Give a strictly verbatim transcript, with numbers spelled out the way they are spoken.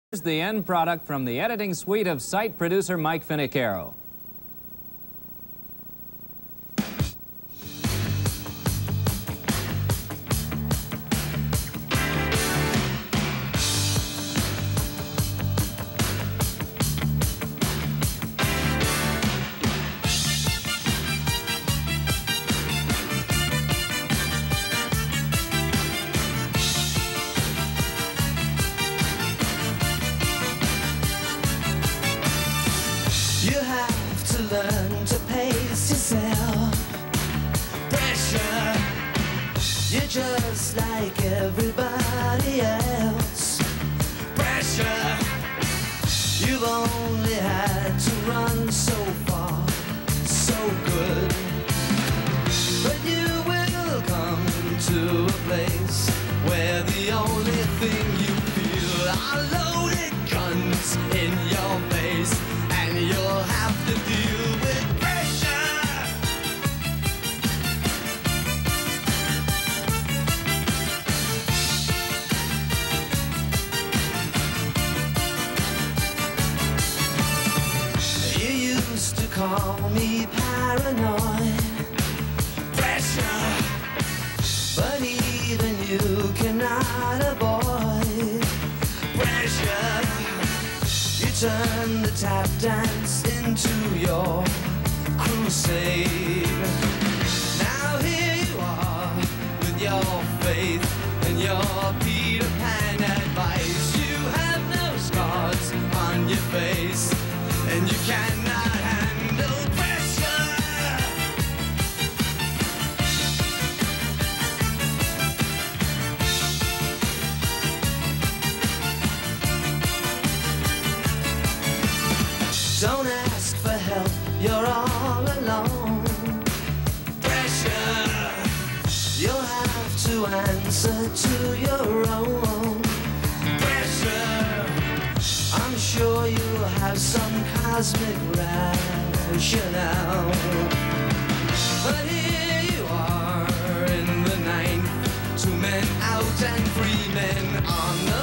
Here's the end product from the editing suite of site producer Mike Finicaro. You have to learn to pace yourself. Pressure, you're just like everybody else. Pressure, you've only had to run so far, so good. But you will come to a place where the only thing you feel are loaded guns in your face. And you'll have to deal with pressure. You used to call me paranoid. Pressure, but even you cannot avoid pressure. You turn the tap dance into your crusade. Now here you are with your faith and your Peter Pan advice. You have no scars on your face, and you cannot handle pressure. Don't ask for help, you're all alone. Pressure, you'll have to answer to your own. Pressure, I'm sure you have some cosmic rationale. But here you are in the ninth, two men out and three men on the